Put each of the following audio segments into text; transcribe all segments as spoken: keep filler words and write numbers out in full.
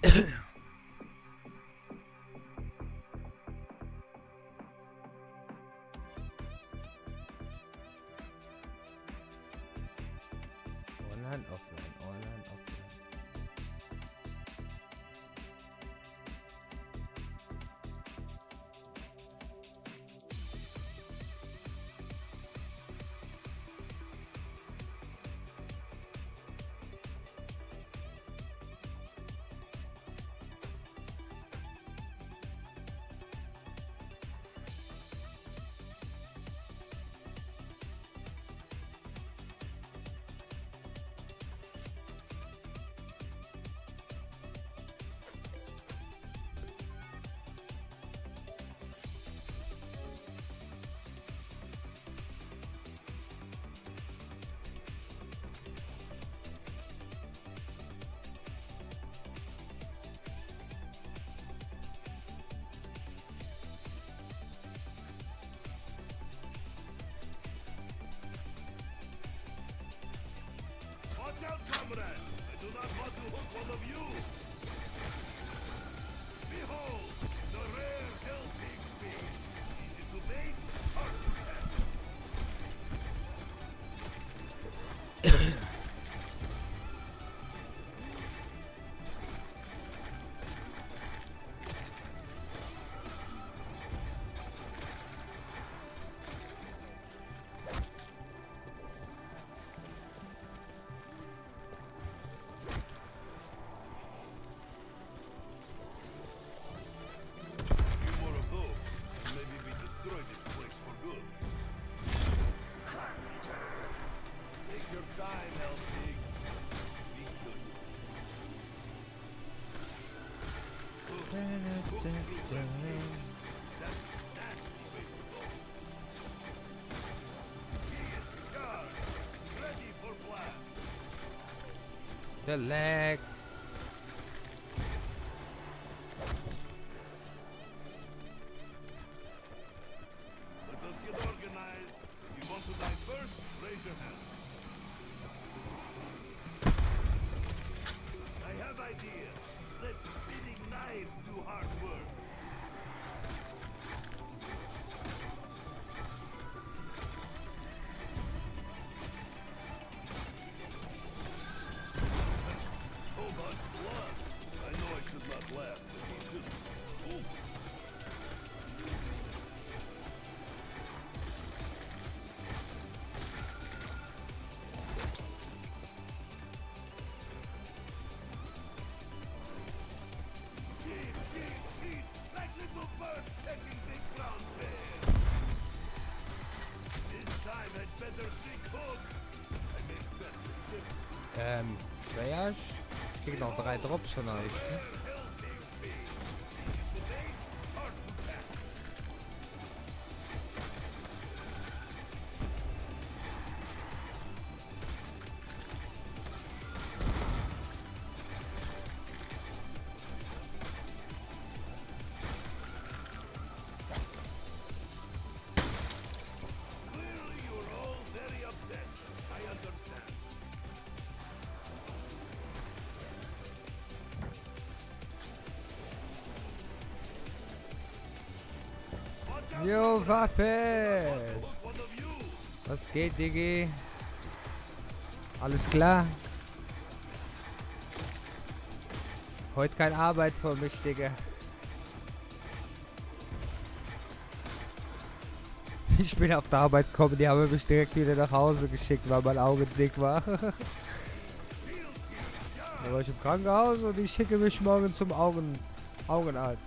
Online, offline, online, offline. Watch out, comrade! I do not want to hook one of you! Behold, the rare hell pig feed! Easy to bait, hard to catch! The lag. Let us get organized. If you want to die first, raise your hand. I have idea. Let spinning knives do hard work. So much blood. I know I should not laugh, but it's just oof. Cheat, cheat, cheat, like little birds taking big brown bear. This time I'd better sink hook. I make better tips. Ähm, Voyage? Ich krieg noch drei Drops von euch. Clearly you're all very upset. I understand. Watch out, Jo, comrade. Wappes! One of you. Was geht, Diggi? Alles klar? Heute keine Arbeit für mich, Digga. Ich bin auf der Arbeit gekommen, die haben mich direkt wieder nach Hause geschickt, weil mein Auge dick war. Da war ich im Krankenhaus und ich schicke mich morgen zum Augen Augenarzt.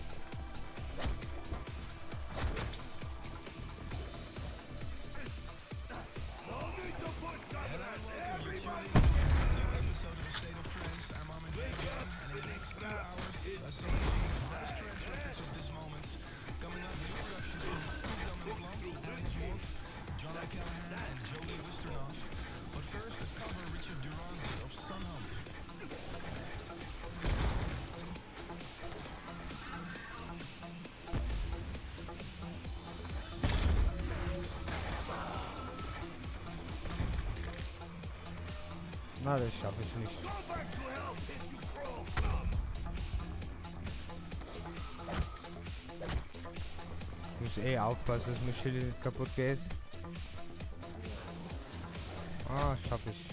No need to push, comrade. Everybody. Wake up, spinning hours. It's Na, das schaffe ich nicht. Go back to hell, pit, you crawl scum. muss eh aufpassen, dass mein Schild nicht kaputt geht. Ah, schaff ich.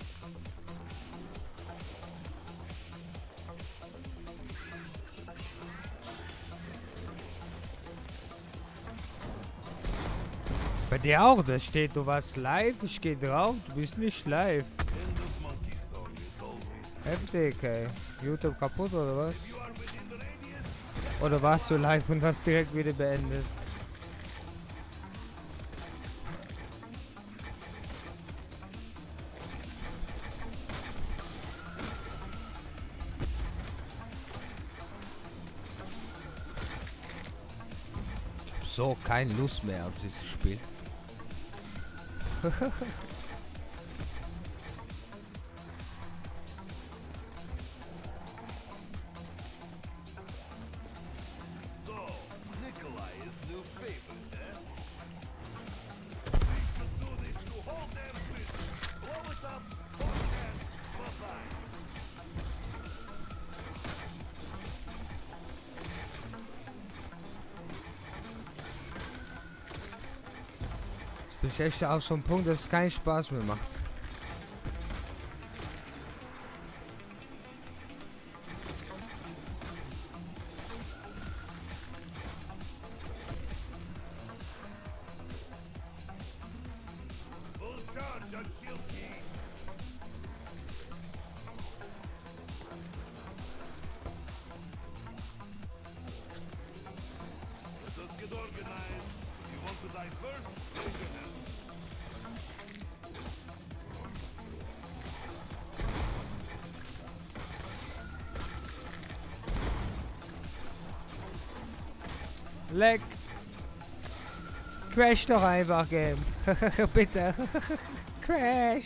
Bei dir auch, da steht, du warst live, ich geh drauf, du bist nicht live. End of monkey song is always Heftig, ey. YouTube kaputt oder was? you are within the radius. Oder warst du live und hast direkt wieder beendet? Ich hab so keine Lust mehr auf dieses Spiel. So, Nikolai is new favorite, eh? We should do this to hold their business. Blow it up, hold hands, bye-bye. Jetzt bin ich echt auf so einem Punkt, dass es keinen Spaß mehr macht. Full charge on shield key. Let us get organized. If you want to die first, raise your hand. Leck! Crash doch einfach, Game. Bitte. Crash!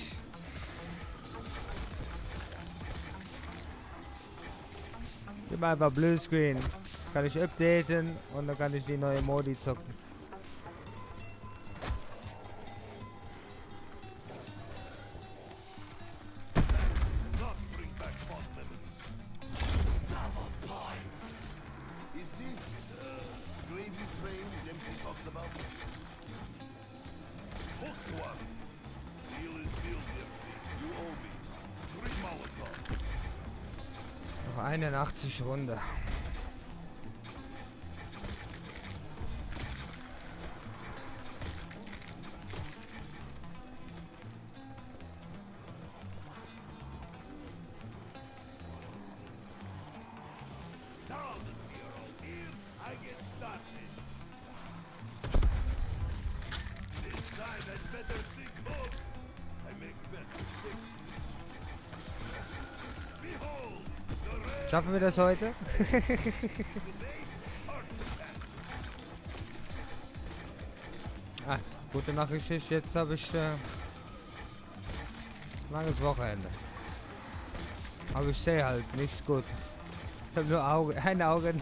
Gib mir einfach Bluescreen. Kann ich updaten und dann kann ich die neue Modi zocken. Not bring back fond memories. Double points. Is this uh, gravy train Dempsey talks about? Hooked one. Deal is deal, Dempsey. You owe me. Three Molotov. Noch einundachtzig Runde. Now that we are all here, I get started. This time I'd better think hook. I make better fixes. Behold, the red Schaffen wir das heute? today heart attack. Ah, gute Nachricht ist, jetzt habe ich äh, langes Wochenende. Aber ich sehe halt nicht gut. Ich habe nur Auge, ein Auge.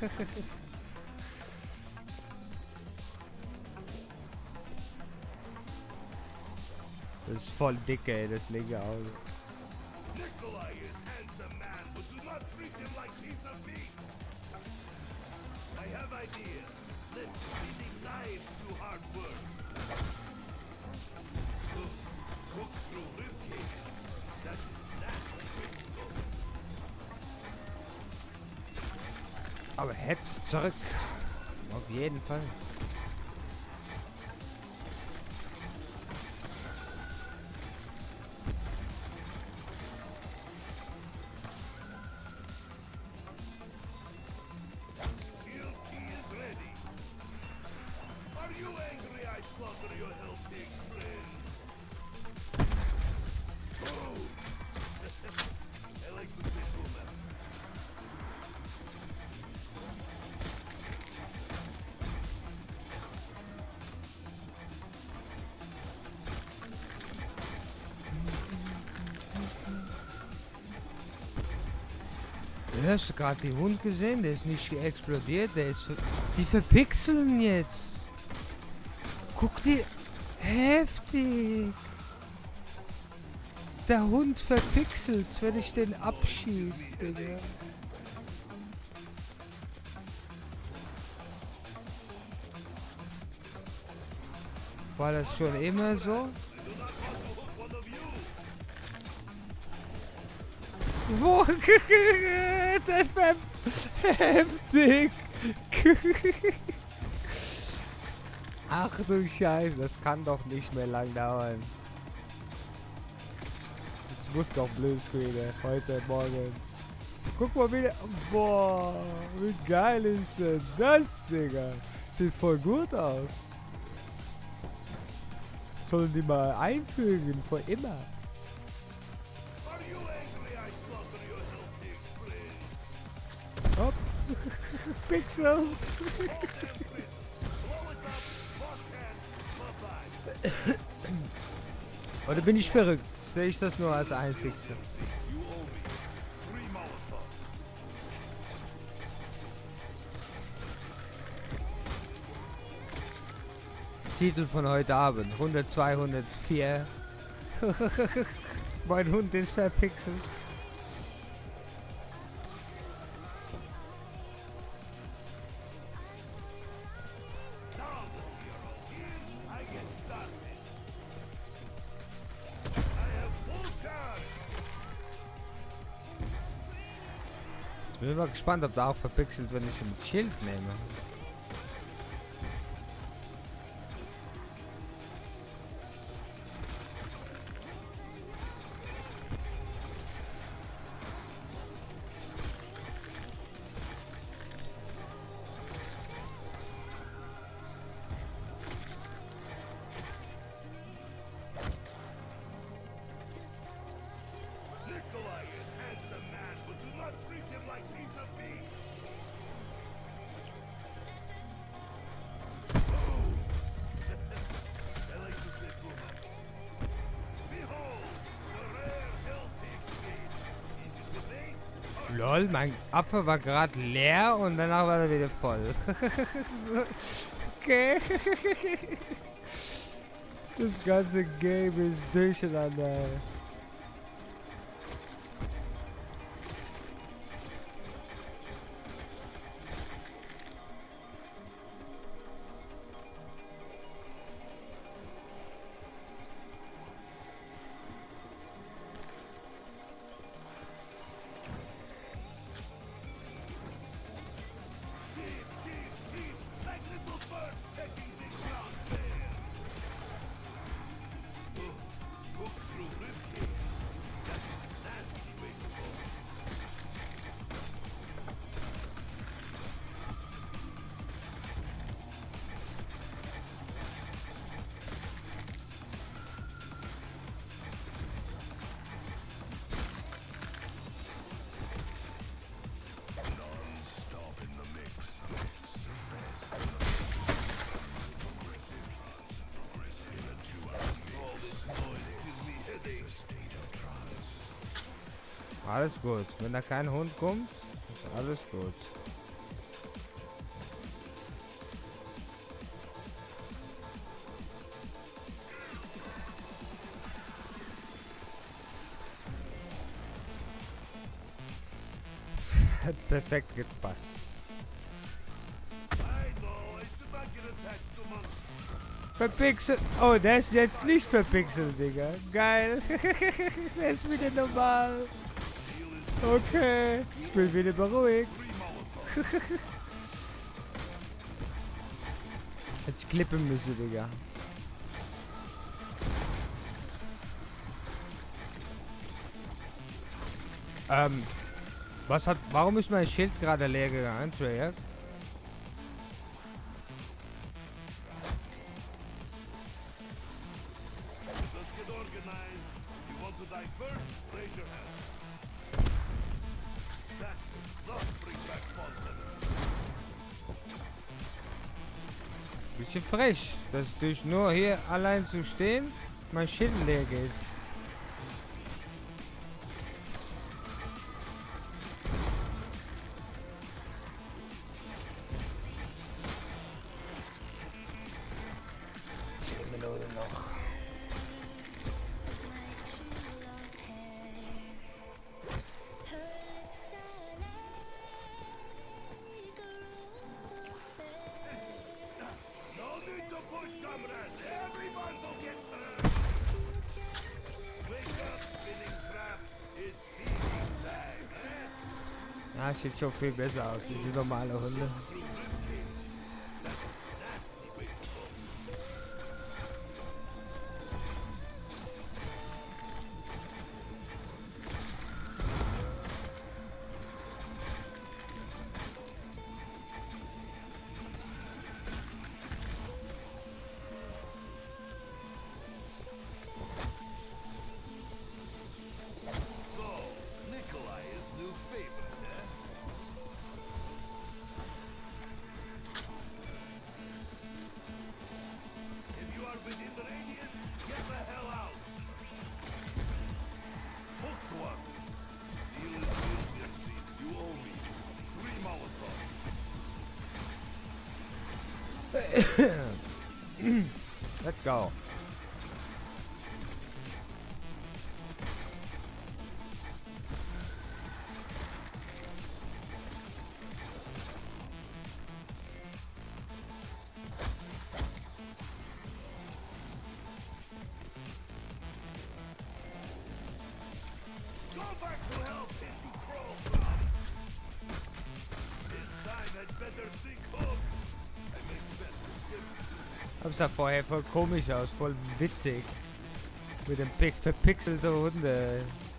Das ist voll dick, ey, das linke Auge. Nikolai is handsome man, but do not treat him like he's a beast. I have ideas. Let's really dive to hard work. Look, cook through ribcage. That is nasty way to go. Aber Hetz zurück. Auf jeden Fall. Shield key is ready. Are you angry I slaughter your hell pig friend? Oh! I like to say boomer. Hast du gerade den Hund gesehen? Der ist nicht explodiert, der ist... ver- Die verpixeln jetzt. Guck dir... Heftig. Der Hund verpixelt, wenn ich den abschieße, Digga. War das schon immer so? Wo? Der Ver heftig. Ach du Scheiße, das kann doch nicht mehr lang dauern. Das muss doch Bluescreen heute Morgen. Guck mal wieder. Boah, wie geil ist denn das, Digga? Sieht voll gut aus. Sollen die mal einfügen, für immer. Hopp. Pixels. Oder bin ich verrückt? Sehe ich das nur als einzigste? Titel von heute Abend. hundert, zweihundertvier. Mein Hund ist verpixelt. Ich bin mal gespannt, ob da auch verpixelt, wenn ich ein Schild nehme. Lol, mein Apfel war gerade leer und danach war er wieder voll. Okay. Das ganze Game ist durcheinander. Alles gut. Wenn da kein Hund kommt, ist alles gut. Hat perfekt gepasst. Verpixelt. Oh, der ist jetzt nicht verpixelt, Digga. Geil. Der ist wieder normal. Okay, ich bin wieder beruhigt. Hätte ich klippen müssen, Digga. Ähm, was hat, warum ist mein Schild gerade leer gegangen, Treyarch? Bisschen frech, dass durch nur hier allein zu stehen, mein Schild leer geht. Zehn Minuten noch. No need to push, comrade. Every Ah, sieht schon viel besser aus, diese normale Hunde. Let's go. Go back to hell, pissy crow! This time I'd better sink home. I make better. Das sah vorher voll komisch aus, voll witzig. Mit dem Pick verpixelte Hunde.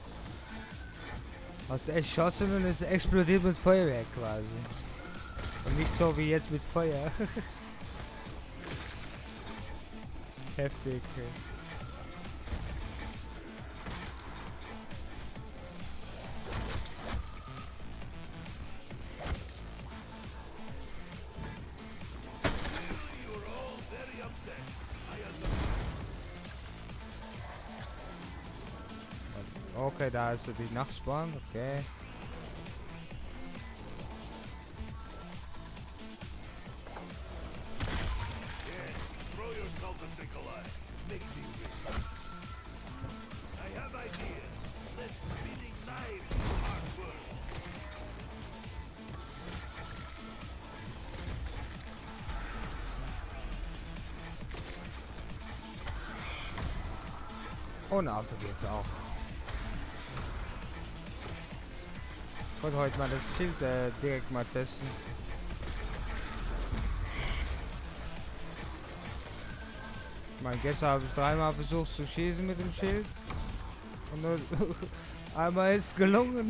Hast erschossen und es explodiert mit Feuerwerk quasi. Und nicht so wie jetzt mit Feuer. Heftig. Okay, da ist so die Nachspawn, okay. Throw yourself at Nikolai. Make me rich. I have ideas. Let's feeding knives to hard work. Ohne Auto geht's auch. Ich wollte heute mal das Schild äh, direkt mal testen. Ich meine, gestern habe ich dreimal versucht zu schießen mit dem Schild. Und nur einmal ist gelungen.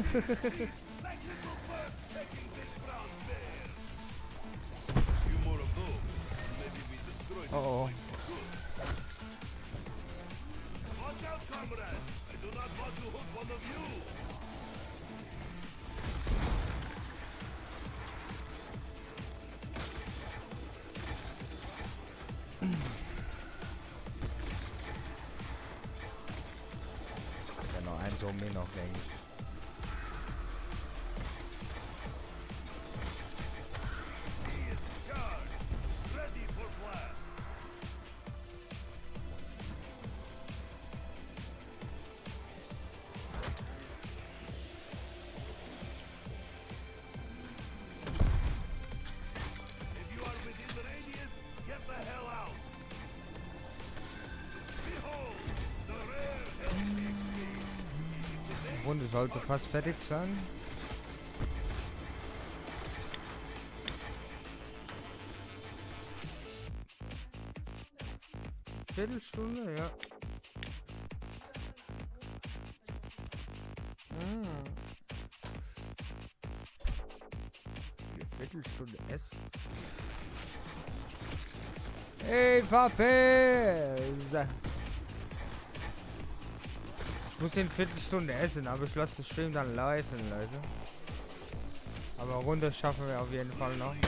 Oh oh. Watch out, comrade! I do not want to hook one of you! Ja, noch ein Zombie noch, denke ich. He is charged! Ready for blast! If you are within the radius, get the hell out! Behold, the rare Hellspeak Die Runde sollte fast fertig sein. Viertelstunde, ja. Hm. Eine Viertelstunde essen. Hey, Papes! Ich muss in eine Viertelstunde essen, aber ich lasse das Stream dann live, Leute. Aber Runde schaffen wir auf jeden Fall noch.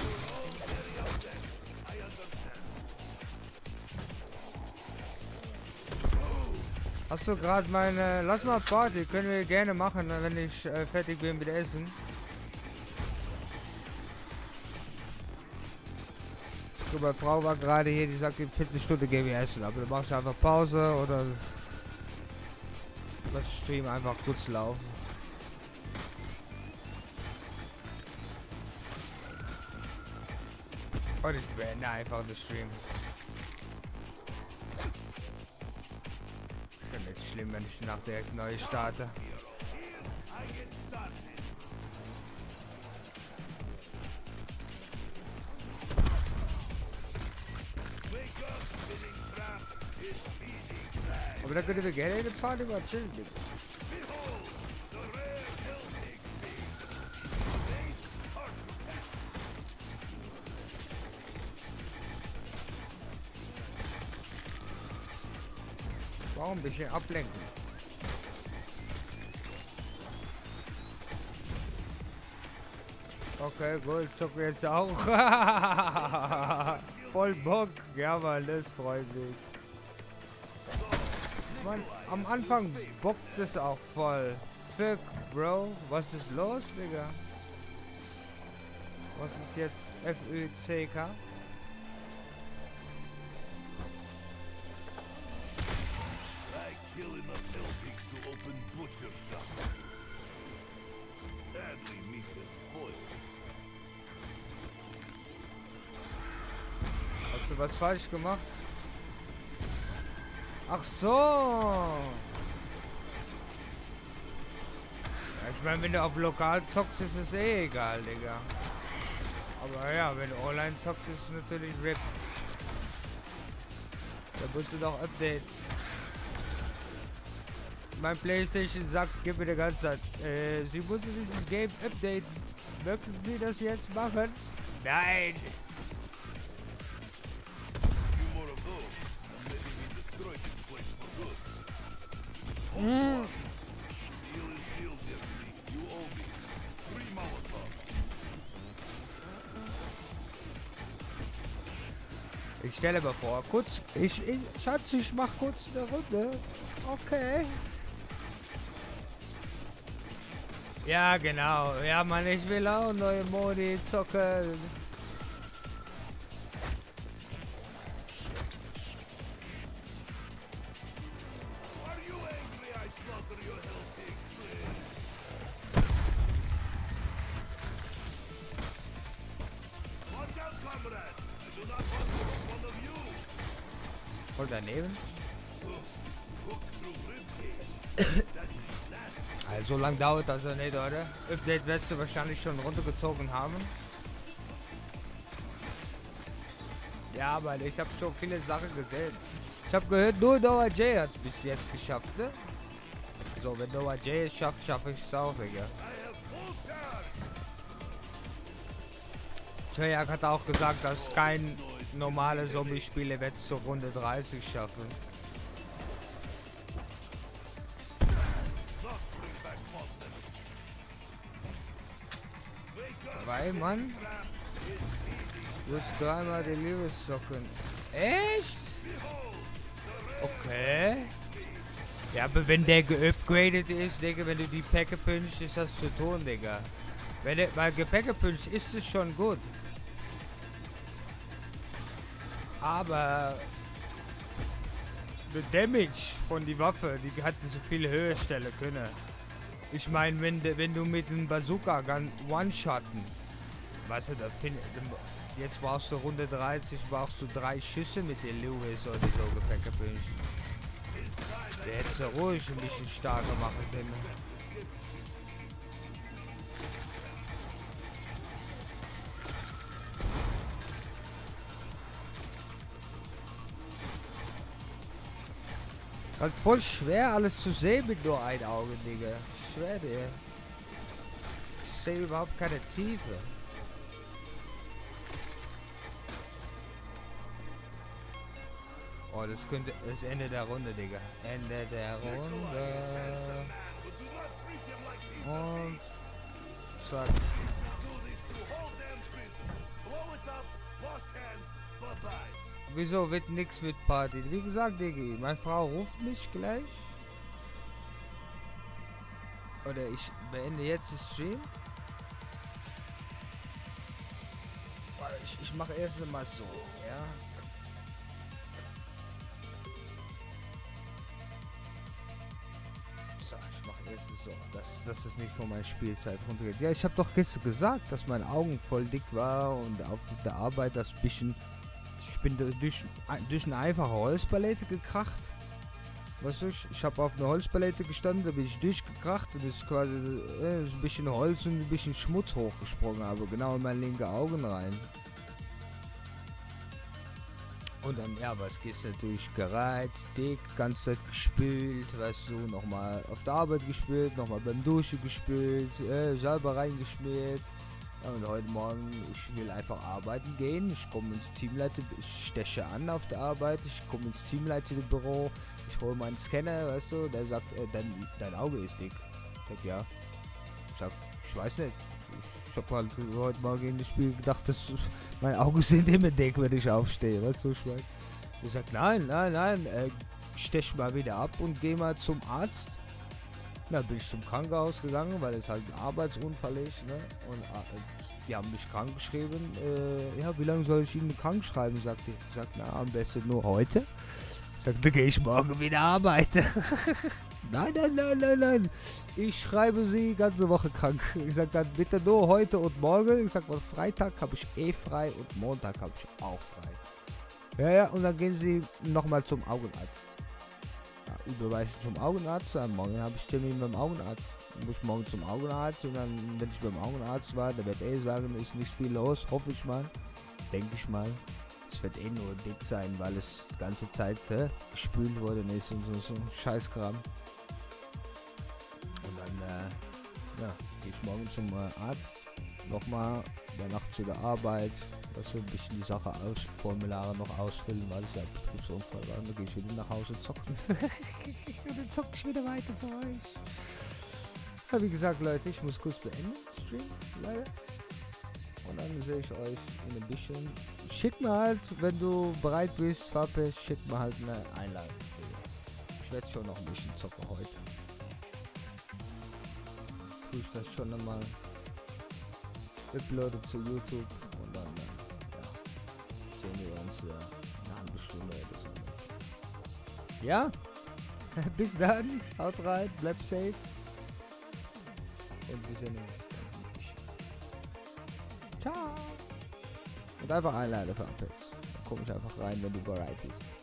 Hast du gerade meine... Lass mal Party, können wir gerne machen, wenn ich äh, fertig bin mit Essen. So, meine Frau war gerade hier, die sagt, in Viertelstunde gehen wir essen. Aber du machst einfach Pause oder... Lass den Stream einfach kurz laufen. Und ich beende einfach den Stream. Ist ja nicht schlimm, wenn ich nach direkt neu starte. I get started. Aber da können wir gerne eine Party mal chillen, Digga. Warum ein bisschen ablenken? Okay, gut, zocken jetzt auch. Voll Bock. Ja, Mann, das freut mich. Mann, am Anfang bockt es auch voll. Fuck, Bro. Was ist los, Digga? Was ist jetzt F Ö C K? Hast du was falsch gemacht? Ach so. Ja, ich meine, wenn du auf lokal zockst, ist es eh egal, Digga. Aber ja, wenn du online zockst, ist es natürlich R I P. Da musst du doch Update. Mein PlayStation sagt, gib mir die ganze Zeit. Äh, Sie müssen dieses Game updaten. Möchten Sie das jetzt machen? Nein! Mm. Ich stelle mir vor, kurz, ich, ich, Schatz, ich mach kurz eine Runde. Okay. Ja, genau. Ja, Mann, ich will auch neue Modi zocken. Voll daneben. Also, so lange dauert das ja nicht, oder? Update wirst du wahrscheinlich schon runtergezogen haben. Ja, aber ich habe schon viele Sachen gesehen. Ich habe gehört, nur Noah J hat es bis jetzt geschafft, ne? So, wenn Noah J es schafft, schaffe ich es auch, Digga. Treyarch hat auch gesagt, dass kein normale Zombie-Spiele wird zur Runde dreißig schaffen. Weil, Mann, du musst dreimal die Liebessocken. Echt? Okay. Ja, aber wenn der geupgradet ist, Digga, wenn du die Päcke pünchst, ist das zu tun, Digga. Wenn der mal gepackt ist es schon gut. Aber der Damage von die Waffe, die hat so viel höher stellen können. Ich meine, wenn, wenn du mit dem Bazooka kann One-Shotten, weißt du, da find, jetzt brauchst du Runde dreißig, brauchst du drei Schüsse mit den Lewis oder so gepackt. Der hätte ja ruhig ein bisschen starker machen können. Halt voll schwer alles zu sehen mit nur ein Auge, Digga. Ich schwör dir. Ich sehe überhaupt keine Tiefe. Oh, das könnte das Ende der Runde, Digga. Ende der Runde. Und zack. Wieso wird nichts mit Party? Wie gesagt, Diggi, meine Frau ruft mich gleich. Oder ich beende jetzt den Stream. Ich, ich mache erst mal so, ja. So, ich mache erst so, dass, dass es nicht von meiner Spielzeit runtergeht. Ja, ich habe doch gestern gesagt, dass meine Augen voll dick war und auf der Arbeit das bisschen... Ich bin durch, durch eine einfache Holzpalette gekracht. Weißt du, ich, ich habe auf einer Holzpalette gestanden, da bin ich durchgekracht und ist quasi äh, ist ein bisschen Holz und ein bisschen Schmutz hochgesprungen, aber genau in mein linke Augen rein. Und dann, ja, was gehst du natürlich gereizt, dick, ganze Zeit gespült, weißt du, nochmal auf der Arbeit gespült, nochmal beim Duschen gespült, äh, selber reingeschmiert. Ja, und heute Morgen, ich will einfach arbeiten gehen, ich komme ins Teamleiter, ich steche an auf der Arbeit, ich komme ins Teamleiterbüro, ich hole meinen Scanner, weißt du, der sagt, äh, dein, dein Auge ist dick. Ich sag, ja. Ich sag, ich weiß nicht. Ich hab halt heute Morgen in das Spiel gedacht, dass meine Augen sind immer dick, wenn ich aufstehe, weißt du, ich mein. Ich sag, nein, nein, nein, äh, stech mal wieder ab und geh mal zum Arzt. Na, bin ich zum Krankenhaus gegangen, weil es halt ein Arbeitsunfall ist, ne? Und äh, die haben mich krank geschrieben. Äh, ja, wie lange soll ich Ihnen krank schreiben? Sagt die. Ich sag, na, am besten nur heute. Ich sag, dann gehe ich morgen wieder arbeiten. Nein, nein, nein, nein, nein. Ich schreibe Sie ganze Woche krank. Ich sag dann bitte nur heute und morgen. Ich sag mal, Freitag habe ich eh frei und Montag habe ich auch frei. Ja, ja, und dann gehen Sie nochmal zum Augenarzt. Ja, überweisen zum Augenarzt. Ja, morgen habe ich Termin beim Augenarzt. Dann muss ich morgen zum Augenarzt und dann, wenn ich beim Augenarzt war, der wird eh sagen, ist nicht viel los, hoffe ich mal. Denke ich mal. Es wird eh nur dick sein, weil es die ganze Zeit äh, gespült worden ist und so, so ein Scheißkram. Und dann, äh, ja, gehe ich morgen zum äh, Arzt. Nochmal, danach zu der Arbeit. dass wir ein bisschen die Sache aus, Formulare noch ausfüllen, weil es ja Betriebsunfall war. Und dann gehe ich wieder nach Hause zocken. Und dann zock ich wieder weiter für euch. Ja, wie gesagt, Leute, ich muss kurz beenden, Stream, leider. Und dann sehe ich euch in ein bisschen. Schick mir halt, wenn du bereit bist, Fappe, schick mir halt eine Einladung. Ich werde schon noch ein bisschen zocken heute. Tue ich das schon einmal. Uploade zu YouTube und dann äh, ja, sehen wir uns ja eine halbe Stunde oder so. Ja? Bis dann, haut rein, bleibt safe. Und wir sehen uns dann. Ciao! Und einfach einladen für Apps. Dann komme ich einfach rein, wenn du bereit bist.